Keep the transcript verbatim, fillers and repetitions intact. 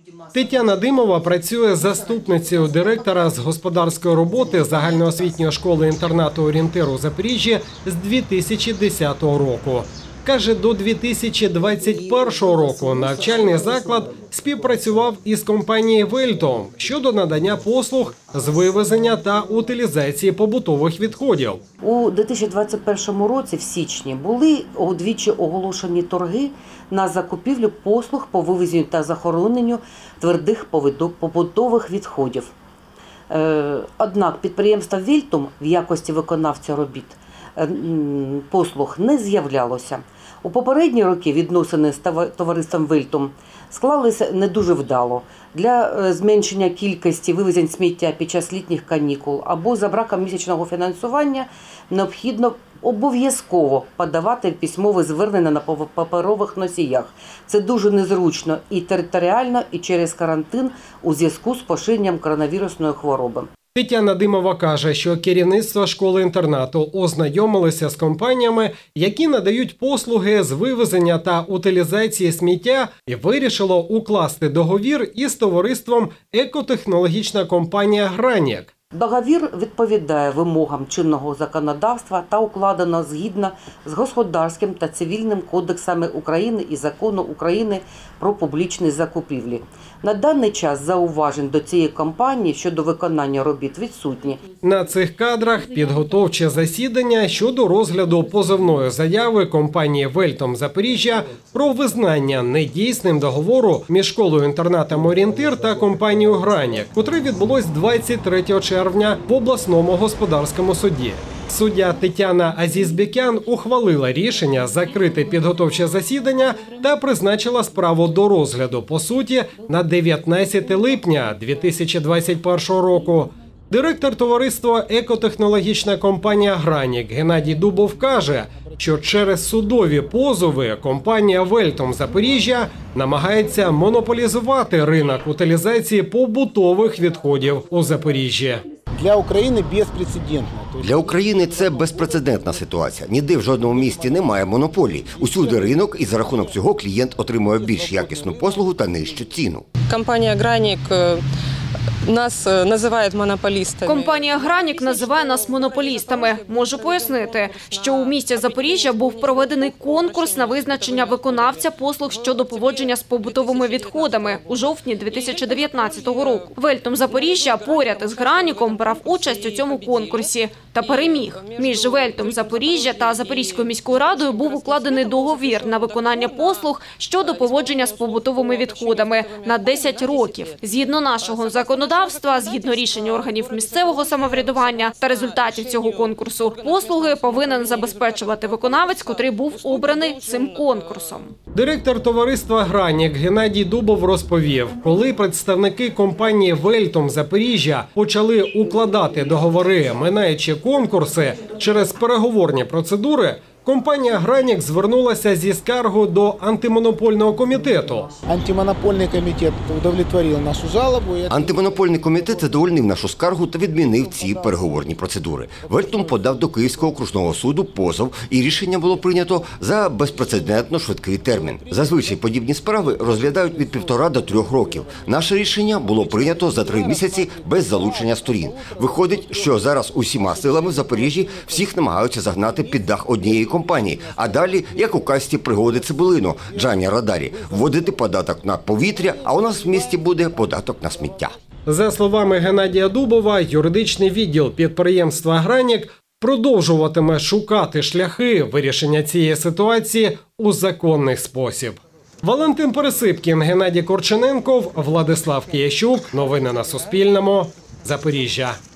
Тетяна Димова працює заступницею директора з господарської роботи загальноосвітньої школи-інтернату «Орієнтир» у Запоріжжі з дві тисячі десятого року. Каже, до дві тисячі двадцять першого року навчальний заклад співпрацював із компанією «Вельтом» щодо надання послуг з вивезення та утилізації побутових відходів. У дві тисячі двадцять першому році, в січні, були удвічі оголошені торги на закупівлю послуг по вивезенню та захороненню твердих побутових відходів. Однак підприємство «Вельтом» в якості виконавця робіт послуг не з'являлося. У попередні роки відносини з товариством «Вельтом» склалися не дуже вдало. Для зменшення кількості вивезень сміття під час літніх канікул або за браком місячного фінансування необхідно обов'язково подавати письмове звернення на паперових носіях. Це дуже незручно і територіально, і через карантин у зв'язку з поширенням коронавірусної хвороби. Тетяна Димова каже, що керівництво школи-інтернату ознайомилося з компаніями, які надають послуги з вивезення та утилізації сміття, і вирішило укласти договір із товариством «Екотехнологічна компанія Гранік». Договір відповідає вимогам чинного законодавства та укладено згідно з Господарським та Цивільним кодексами України і Закону України про публічні закупівлі. На даний час зауважень до цієї компанії щодо виконання робіт відсутні. На цих кадрах підготовче засідання щодо розгляду позовної заяви компанії «Вельтом» Запоріжжя про визнання недійсним договору між школою-інтернатом «Орієнтир» та компанією «Гранік», котре відбулось двадцять третього червня в обласному господарському суді. Суддя Тетяна Азізбекян ухвалила рішення закрити підготовче засідання та призначила справу до розгляду по суті на дев'ятнадцяте липня дві тисячі двадцять першого року. Директор товариства «Екотехнологічна компанія Гранік» Геннадій Дубов каже, що через судові позови компанія «Вельтом» Запоріжжя намагається монополізувати ринок утилізації побутових відходів у Запоріжжі. Для України безпрецедентно. Для України це безпрецедентна ситуація. Ніде в жодному місті немає монополії. Усюди ринок, і за рахунок цього клієнт отримує більш якісну послугу та нижчу ціну. Компанія «Гранік» нас називає монополістами. Компанія «Гранік» називає нас монополістами. Можу пояснити, що у місті Запоріжжя був проведений конкурс на визначення виконавця послуг щодо поводження з побутовими відходами у жовтні дві тисячі дев'ятнадцятого року. «Вельтом» Запоріжжя поряд із «Граніком» брав участь у цьому конкурсі та переміг. Між «Вельтом» Запоріжжя та Запорізькою міською радою був укладений договір на виконання послуг щодо поводження з побутовими відходами на десять років. Згідно нашого законодавства, згідно рішення органів місцевого самоврядування та результатів цього конкурсу, послуги повинен забезпечувати виконавець, котрий був обраний цим конкурсом. Директор товариства «Гранік» Геннадій Дубов розповів, коли представники компанії «Вельтом» Запоріжжя почали укладати договори, минаючи конкурси через переговорні процедури, компанія «Гранік» звернулася зі скаргою до антимонопольного комітету. Антимонопольний комітет удовлетворив нашу жалобу. Антимонопольний комітет задовольнив нашу скаргу та відмінив ці переговорні процедури. «Вельтом» подав до Київського окружного суду позов, і рішення було прийнято за безпрецедентно швидкий термін. Зазвичай подібні справи розглядають від півтора до трьох років. Наше рішення було прийнято за три місяці без залучення сторін. Виходить, що зараз усіма силами в Запоріжжі всіх намагаються загнати під дах однієї компанії. компанії. А далі, як у касті пригоди Цибулино, Джані Радарі, вводити податок на повітря, а у нас в місті буде податок на сміття. За словами Геннадія Дубова, юридичний відділ підприємства «Гранік» продовжуватиме шукати шляхи вирішення цієї ситуації у законний спосіб. Валентин Пересипкін, Геннадій Корчененков, Владислав Киящук. Новини на Суспільному. Запоріжжя.